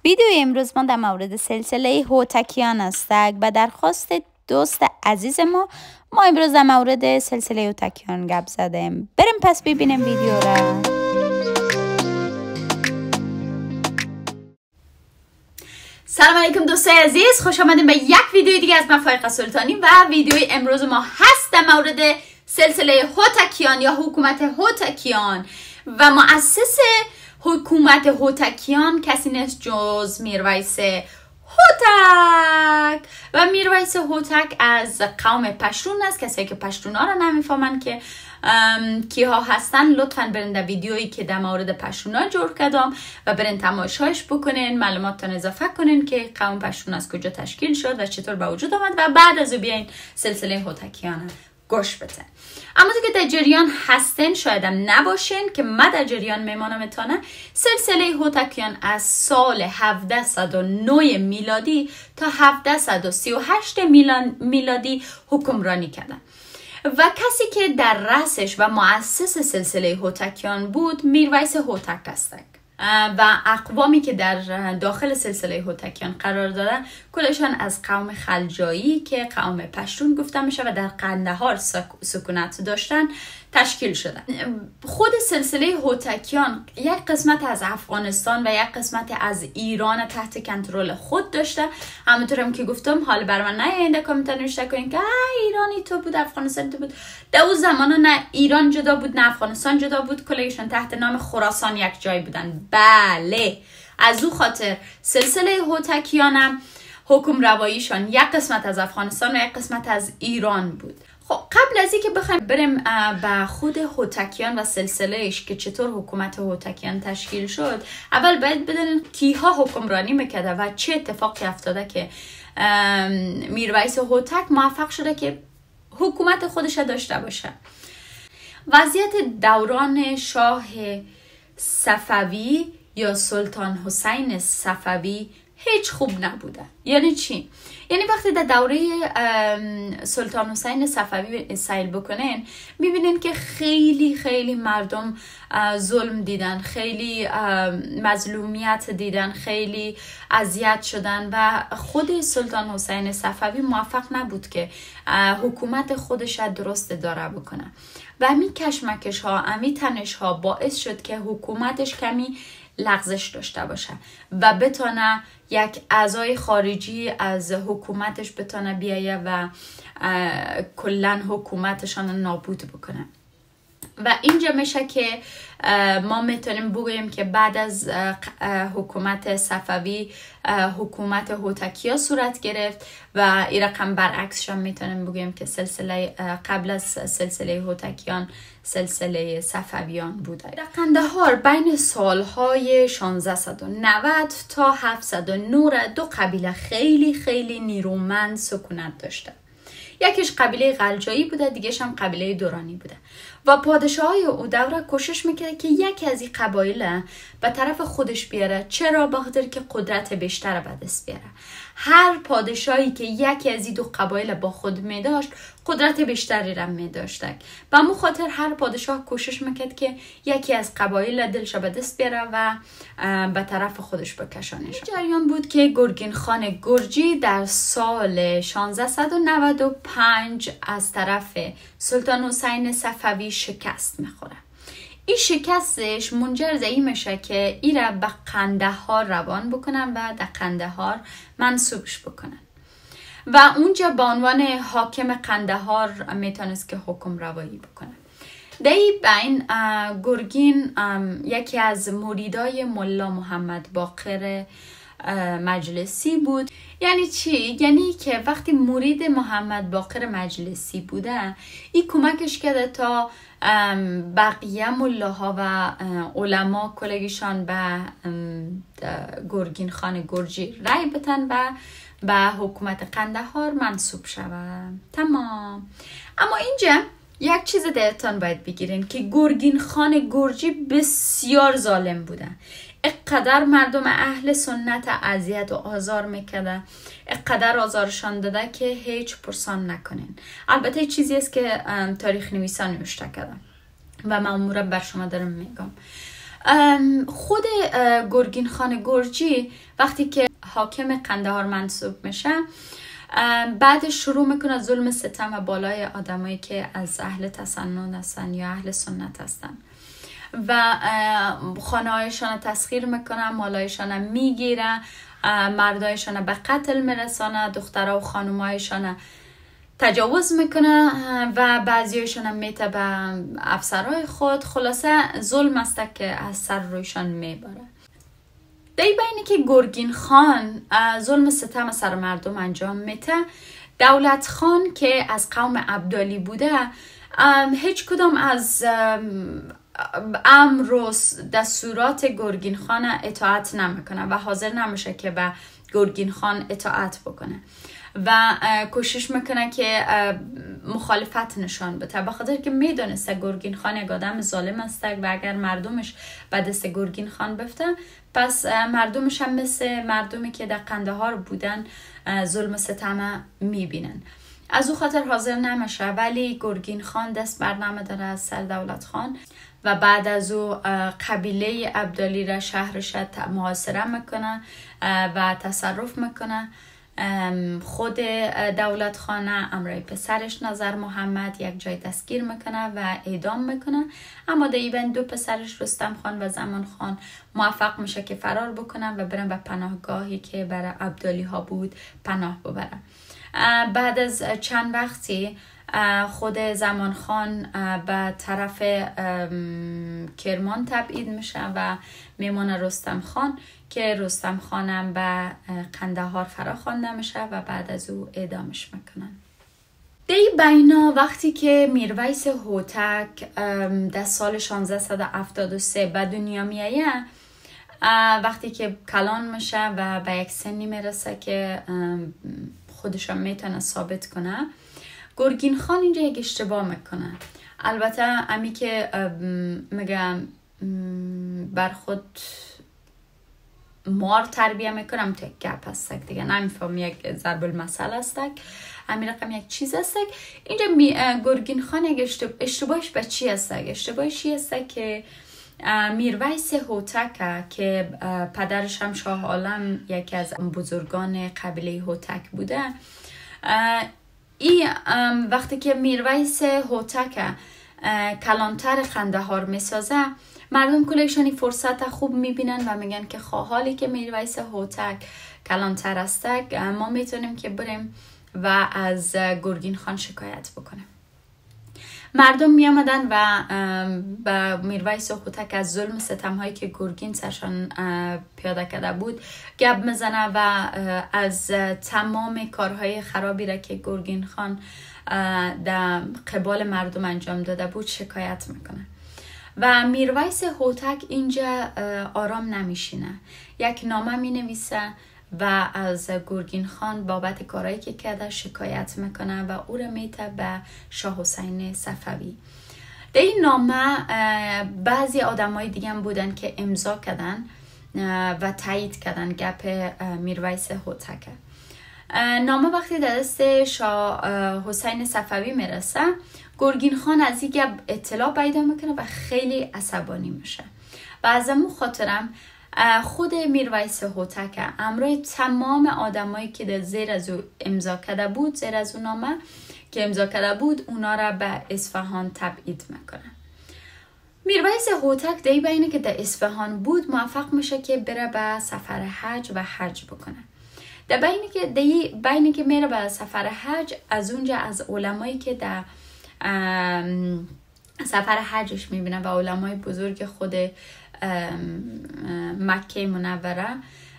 ویدیو امروز ما در مورد سلسله هوتکیان است و درخواست دوست عزیز ما امروز در مورد سلسله هوتکیان گپ زدیم. بریم پس ببینیم ویدیو را. سلام علیکم دوستای عزیز، خوش آمدین به یک ویدیو دیگه از من فائقه سلطانی و ویدیوی امروز ما هست در مورد سلسله هوتکیان یا حکومت هوتکیان و مؤسس حکومت هوتکیان کسی نیست جز میرویس هوتک و میرویس هوتک از قوم پشتون است. کسایی که پشتون ها را نمیفهمن که کیها هستن لطفا برین در ویدیویی که در مورد پشتون ها جور کردم و برین تماشاش بکنین، معلوماتتان اضافه کنین که قوم پشتون از کجا تشکیل شد و چطور به وجود آمد و بعد از او بیاین سلسله هوتکیان گوش بدین. اما تو که در جریان هستین شایدم نباشین که من در جریان میمانمتانه. سلسله هوتکیان از سال 1709 میلادی تا 1738 میلادی حکمرانی کردن و کسی که در رأسش و مؤسس سلسله هوتکیان بود میرویس هوتک است و اقوامی که در داخل سلسله هوتکیان قرار دارن کلشان از قوم خلجایی که قوم پشتون گفته میشه و در قندهار سکونت داشتن تشکیل شدن. خود سلسله هوتکیان یک قسمت از افغانستان و یک قسمت از ایران تحت کنترل خود داشته. همونطور هم که گفتم حالا بر من نه کامنت نوشته کنین که ایرانی تو بود افغانستان تو بود. در اون زمان نه ایران جدا بود نه افغانستان جدا بود، کلشان تحت نام خراسان یک جای بودن. بله، از او خاطر سلسله هوتکیان هم حکم رواییشان یک قسمت از افغانستان و یک قسمت از ایران بود. خب قبل از اینکه بخوایم بریم به خود هوتکیان و سلسلهش که چطور حکومت هوتکیان تشکیل شد، اول باید بدونین کیها حکمرانی میکرده و چه اتفاقی افتاده که میرویس هوتک موفق شده که حکومت خودش داشته باشه. وضعیت دوران شاه صفوی یا سلطان حسین صفوی هیچ خوب نبوده. یعنی چی؟ یعنی وقتی در دوره سلطان حسین صفوی سیل بکنین میبینین که خیلی مردم ظلم دیدن، خیلی مظلومیت دیدن، خیلی اذیت شدن و خود سلطان حسین صفوی موفق نبود که حکومت خودش درست اداره بکنه و همین کشمکش ها، همین تنش ها باعث شد که حکومتش کمی لغزش داشته باشه و بتونه یک اعضای خارجی از حکومتش بتونه بیایه و کلن حکومتشان نابود بکنه. و اینجا میشه که ما میتونیم بگوییم که بعد از حکومت صفوی حکومت هوتکیا صورت گرفت و این رقم برعکسش هم میتونیم بگوییم که سلسله قبل از سلسله هوتکیان سلسله صفویان بوده. در قندهار بین سالهای 1690 تا 709 دو قبیله خیلی نیرومند سکونت داشته. یکیش قبیله غلجایی بوده، دیگهش هم قبیله دورانی بوده و پادشاه های او دوره کوشش میکرد که یکی از این قبایل به طرف خودش بیاره. چرا؟ بخاطر که قدرت بیشتر به دست بیاره. هر پادشاهی که یکی از این دو قبایل با خود میداشت قدرت بیشتری را میداشتک. به همون خاطر هر پادشاه کوشش میکرد که یکی از قبایل دلش به دست بیاره و به طرف خودش بکشانش. جریان بود که گرگین خان گرجی در سال 1695 از طرف سلطان حسین صفوی شکست میخوره. این شکستش منجر به این میشه که این را به قندهار روان بکنن و در قندهار منصوبش بکنن و اونجا به عنوان حاکم قندهار میتونست که حکم روایی بکنه. در این بین گرگین یکی از مریدای ملا محمد باقر مجلسی بود. یعنی چی؟ یعنی که وقتی مرید محمد باقر مجلسی بوده این کمکش کرده تا بقیه ملاها و علما کلگیشان به گرگین خان گرجی رای بتن و به حکومت قندهار منصوب شود. تمام. اما اینجا یک چیز دلتان باید بگیرین که گرگین خان گرجی بسیار ظالم بوده. اقدر مردم اهل سنت اذیت و آزار میکرده، اقدر آزارشان داده که هیچ پرسان نکنین. البته چیزی است که تاریخ نویسان نوشته کرده و من امورا بر شما دارم میگم. خود گرگین خان گرجی وقتی که حاکم قندهار منصوب میشه، بعد شروع میکنه ظلم ستم و بالای آدمایی که از اهل تسنن هستن یا اهل سنت هستن و خانه هایشان تسخیر میکنه، مالایشان میگیره، مردایشان به قتل میرسانه، دخترها و خانومایشان تجاوز میکنه و بعضیشان هم میته به افسرهای خود. خلاصه ظلم است که از سر رویشان میبره. در بینی که گرگین خان ظلم ستم سر مردم انجام میته، دولت خان که از قوم ابدالی بوده هیچ کدام از امر و دستورات گرگین خان اطاعت نمیکنه و حاضر نمیشه که به گرگین خان اطاعت بکنه و کوشش میکنه که مخالفت نشان بده، بخاطر که میدونسته گرگین خان یک آدم ظالم است و اگر مردمش به دست گرگین خان بفته پس مردمش هم مثل مردمی که در قندهار بودن ظلم ستم میبینن. از او خاطر حاضر نمیشه، ولی گرگین خان دست برنامه داره از سر دولت خان و بعد از او قبیله ابدالی را شهرش محاصره میکنه و تصرف میکنه. خود دولت خانه امرای پسرش نظر محمد یک جای دستگیر میکنه و اعدام میکنه، اما دیبن دو پسرش رستم خان و زمان خان موفق میشه که فرار بکنن و برن به پناهگاهی که برای ابدالی ها بود پناه ببرن. بعد از چند وقتی خود زمان خان به طرف کرمان تبعید میشه و میمونه رستم خان که رستم خانم به قندهار فرا خوانده میشه و بعد از او اعدامش میکنن. دی بینا وقتی که میرویس هوتک در سال 1673 به دنیا میایه، وقتی که کلان میشه و به یک سنی میرسه که خودش میتونه ثابت کنه، گرگین خان اینجا یک اشتباه میکنه. البته امی که میگم بر خود مار تربیه میکنم تو یک گپ هستک دیگه، نمیفهم یک ضرب المثل هستک، امی رقم یک چیز هستک. اینجا گرگین خان یک اشتباهش به چی هستک؟ اشتباهش هستک که میرویس هوتک که پدرش هم شاه عالم یکی از بزرگان قبیله هوتک بوده، این وقتی که میرویس هوتک کلانتر قندهار میسازه، مردم کلشانی فرصت خوب میبینن و میگن که حالی که میرویس هوتک کلانتر هستک، ما میتونیم که بریم و از گرگین خان شکایت بکنیم. مردم می آمدن و به میرویس هوتک از ظلم ستم هایی که گرگین سرشان پیاده کرده بود گپ میزنه و از تمام کارهای خرابی را که گرگین خان در قبال مردم انجام داده بود شکایت میکنه و میرویس هوتک اینجا آرام نمیشینه، یک نامه می نویسه و از گرگین خان بابت کارهایی که کرده شکایت میکنه و او را میته به شاه حسین صفوی. در این نامه بعضی آدمای دیگه هم بودن که امضا کردن و تایید کردن گپ میرویس هوتک. نامه وقتی در دست شاه حسین صفوی میرسه، گرگین خان از این گپ اطلاع پیدا میکنه و خیلی عصبانی میشه و از امون خاطرم خود میرویس هوتک امروی تمام آدمایی که در زیر از او امضا کرده بود، زیر از اون نامه که امضا کرده بود، اونا را به اصفهان تبعید میکنه. میرویس هوتک دی بینه که در اصفهان بود موفق میشه که بره به سفر حج و حج بکنه. در بینی که میره به سفر حج، از اونجا از علمایی که در سفر حجش میبینه و علمای بزرگ خود مکه منوره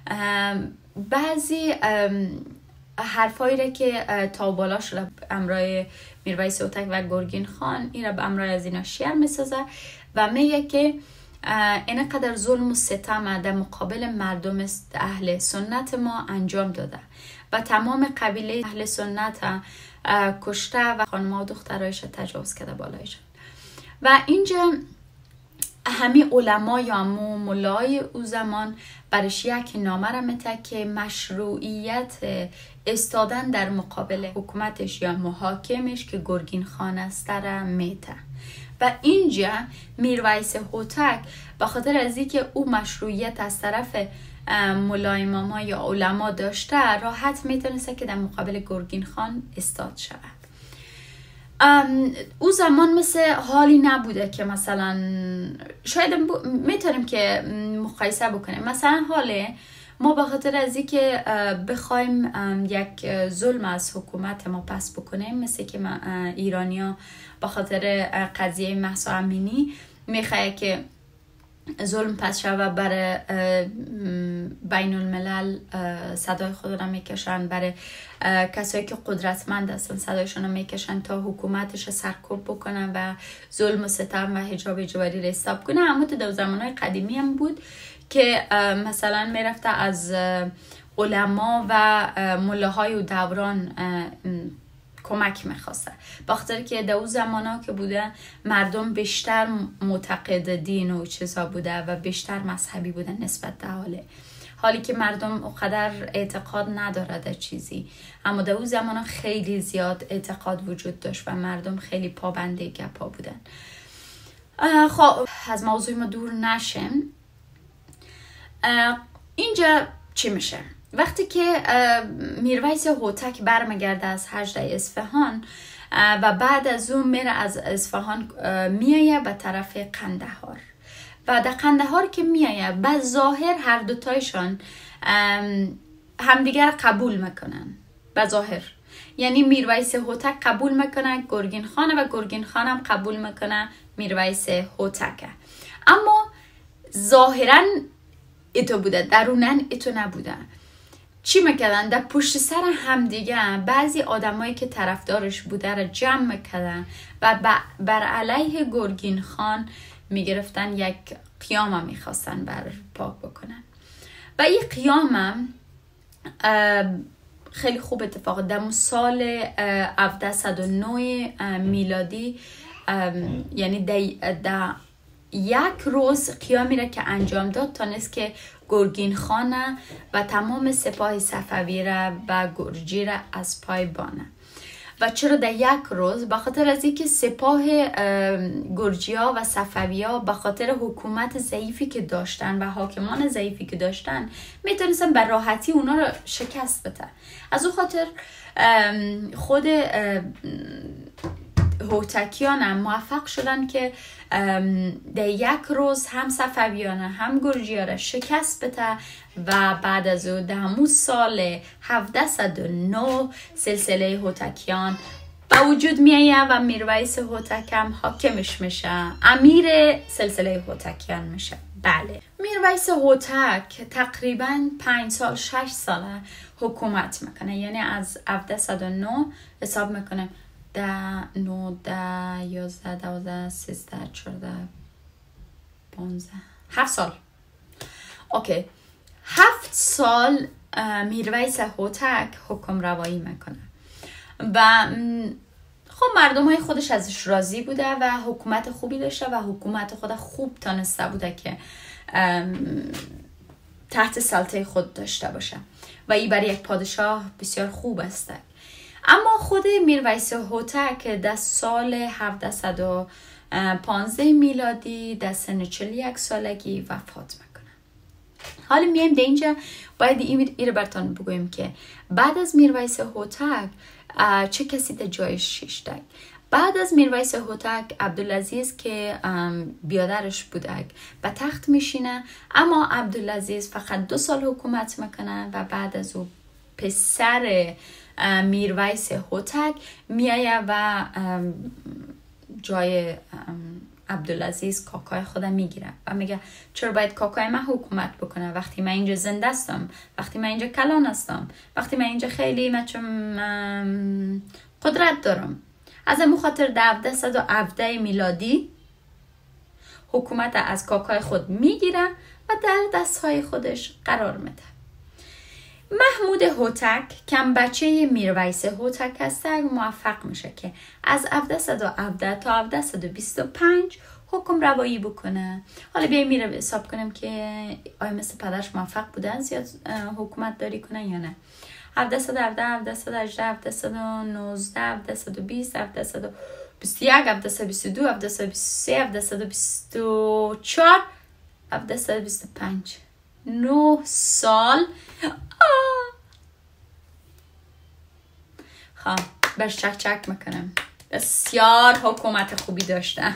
بعضی حرفایی را که تا بالا شده امرای میرویس هوتک و گرگین خان، این را به امرای از اینا شعر میسازه و میگه که اینقدر ظلم و ستم در مقابل مردم اهل سنت ما انجام داده و تمام قبیله اهل سنت کشته و خانم‌ها و دخترایش تجاوز کرده بالایشان. و اینجا همه علما یا همون ملای او زمان برش یک نامه را میته که مشروعیت استادن در مقابل حکومتش یا محاکمش که گرگین خان است را میته و اینجا میرویس هوتک به خاطر از اینکه او مشروعیت از طرف مولای اماما یا علما داشته، راحت میتونسته که در مقابل گرگین خان استاد شود. او زمان مثل حالی نبوده که مثلا شاید میتونیم که مقایسه بکنیم. مثلا حاله ما به خاطر از اینکه بخوایم یک ظلم از حکومت ما پس بکنیم، مثل که ایرانیا به خاطر قضیه مهسا امینی میخواه که ظلم پس شود، برای بین الملل صدای خود را میکشن، برای کسایی که قدرتمند هستن صدایشون را میکشن تا حکومتش سرکوب بکنن و ظلم و ستم و حجاب اجباری را استاب کنن. اما تو در زمانهای قدیمی هم بود که مثلا میرفته از علما و ملاهای و دوران کمک میخواسته، بخاطر که در اون زمانا که بوده مردم بیشتر معتقد دین و چیزا بوده و بیشتر مذهبی بودن نسبت به حالی که مردم اونقدر اعتقاد نداره در چیزی، اما در اون زمانا خیلی زیاد اعتقاد وجود داشت و مردم خیلی پابنده گپا بودن. خب از موضوع ما دور نشیم. اینجا چی میشه؟ وقتی که میرویس هوتک برمیگرده از هجده اصفهان و بعد از اون میره از اصفهان میایه به طرف قندهار و در قندهار که میایه به ظاهر هر دوتایشان همدیگر قبول میکنن. به ظاهر یعنی میرویس هوتک قبول میکنه گرگین خانه و گرگین خان هم قبول میکنه میرویس هوتک، اما ظاهرا ایتو بوده، درونن ایتو نبوده. چی میکردن؟ در پشت سر همدیگه بعضی آدمایی که طرفدارش بوده را جمع میکردن و بر علیه گرگین خان میگرفتن، یک قیام میخواستن برپا بکنن. و این قیام خیلی خوب اتفاق در سال 1709 میلادی، یعنی در یک روز قیامی را که انجام داد تانست که گرگین خانه و تمام سپاه صفوی را و گرجی را از پای بانه. و چرا در یک روز؟ به خاطر از اینکه سپاه گرجیا و صفویا به خاطر حکومت ضعیفی که داشتن و حاکمان ضعیفی که داشتن میتونستن به راحتی اونا رو شکست بدن. از اون خاطر خود هوتکیان هم موفق شدن که در یک روز هم صفویان هم گرجی را شکست بده و بعد از او در همون سال 1709 سلسله هوتکیان به وجود میایه و میرویس هوتک هم حاکمش میشه، امیر سلسله هوتکیان میشه. بله، میرویس هوتک تقریبا 5 سال 6 ساله حکومت میکنه، یعنی از 1709 حساب میکنه 10 9 10 11 12 13 14 15 7 سال. اوکی، 7 سال میرویس هوتک حکم روایی میکنه و خب مردم های خودش ازش راضی بوده و حکومت خوبی داشته و حکومت خود خوب تانسته بوده که تحت سلطه خود داشته باشه و این برای یک پادشاه بسیار خوب است. اما خود میرویس هوتک در سال 1715 میلادی در سن 41 سالگی وفات میکنه. حالا میایم در اینجا باید این رو براتون بگویم که بعد از میرویس هوتک چه کسی در جایش شیشته. بعد از میرویس هوتک عبدالعزیز که بیادرش بوده به تخت میشینه، اما عبدالعزیز فقط 2 سال حکومت میکنه و بعد از او پسر میرویس هوتک میایه و جای عبدالعزیز کاکای خودم میگیره و میگه چرا باید کاکای من حکومت بکنه وقتی من اینجا زنده هستم، وقتی من اینجا کلان هستم، وقتی من اینجا خیلی قدرت دارم. از این خاطر در 1717 میلادی حکومت از کاکای خود میگیره و در دستهای خودش قرار میده. محمود هوتک کم بچه میرویس هوتک است موفق میشه که از 1717 تا 1725 حکم روایی بکنه. حالا بیایم میره حساب کنیم که آیا مثل پدرش موفق بودن زیاد حکومت داری کنن یا نه. 1717 1718 1719 1720 1723 21 1722 1723 1724 1725 9 سال. خب بر چک میکنم. بسیار حکومت خوبی داشته.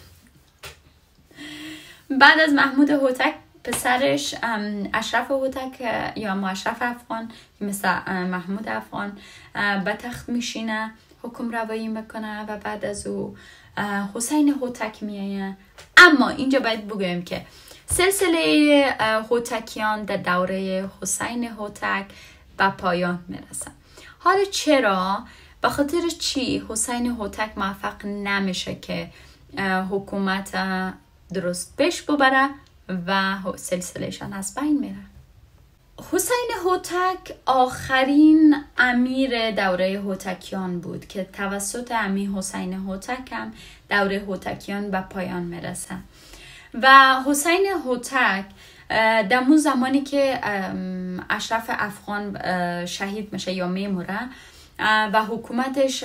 بعد از محمود هوتک پسرش اشرف هوتک یا اشرف افغان که مثل محمود افغان به تخت میشینه، حکم روایی میکنه و بعد از او حسین هوتک میایه. اما اینجا باید بگویم که سلسله هوتکیان در دوره حسین هوتک به پایان میرسه. حالا چرا؟ به خاطر چی حسین هوتک موفق نمیشه که حکومت درست پیش ببره و سلسلهشان از بین میره؟ حسین هوتک آخرین امیر دوره هوتکیان بود که توسط امیر حسین هوتک هم دوره هوتکیان به پایان میرسه. و حسین هوتک در اون زمانی که اشرف افغان شهید میشه یا میموره و حکومتش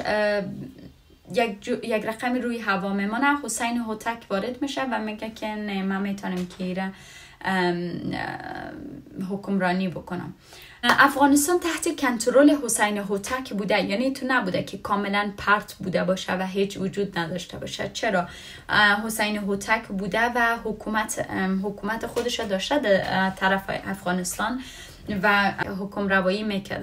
یک رقمی روی هوا میمونه، حسین هوتک وارد میشه و میگه که نه، من میتونم که ایره حکمرانی بکنم. افغانستان تحت کنترل حسین هوتک بوده، یعنی تو نبوده که کاملا پرت بوده باشه و هیچ وجود نداشته باشه. چرا؟ حسین هوتک بوده و حکومت خودش داشته در طرف افغانستان و حکم روایی میکرده.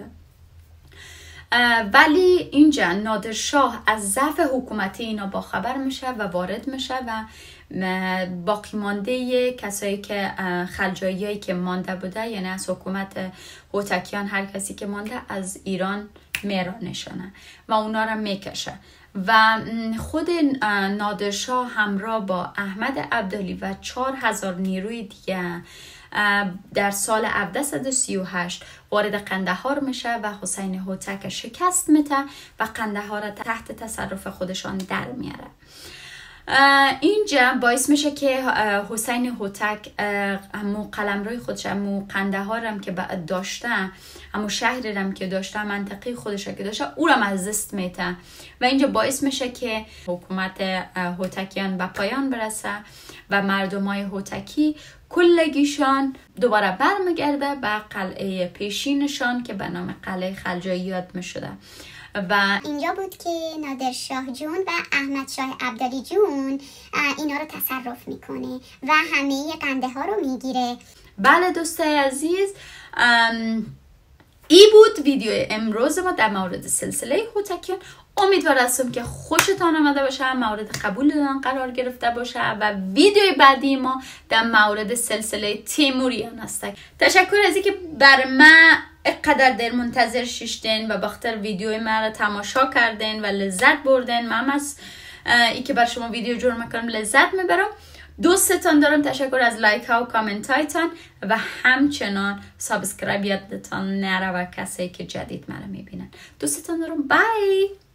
ولی اینجا نادرشاه از ضعف حکومتی اینا باخبر میشه و وارد میشه و باقی مانده کسایی که خلجاییایی که مانده بوده، یعنی از حکومت هوتکیان هر کسی که مانده از ایران میرانشانه و اونا را میکشه. و خود نادرشاه همراه با احمد عبدالی و 4000 نیروی دیگه در سال 1738 وارد قندهار میشه و حسین هوتک شکست میده و قندهار را تحت تصرف خودشان در میاره. اینجا باعث میشه که حسین هوتک همو قلمروی خودش، همو قندهار هم که داشته، همو شهری هم که داشته، منطقه خودش که داشته، او را از دست میده و اینجا باعث میشه که حکومت هوتکیان به پایان برسه و مردمای هوتکی کلگیشان دوباره برمیگرده به قلعه پیشینشان که به نام قلعه خلجاییات میشده. و اینجا بود که نادرشاه جون و احمد شاه عبدالی جون اینا رو تصرف میکنه و همه قنده ها رو میگیره. بله دوستای عزیز، ای بود ویدیو امروز ما در مورد سلسله هوتکیان. امیدوار هستم که خوشتان آمده باشه، مورد قبولتان قرار گرفته باشه و ویدیوی بعدی ما در مورد سلسله تیموریان است. تشکر از اینکه بر من اقدر در منتظر ششتین و بخاطر ویدیوی من را تماشا کردین و لذت بردین. من از اینکه بر شما ویدیو جور میکنم لذت میبرم. دوستتان دارم. تشکر از لایک ها و کامنت هایتان و همچنان سابسکرایب یادتان نره و کسایی که جدید مرا میبینن. دوستتان دارم. بای.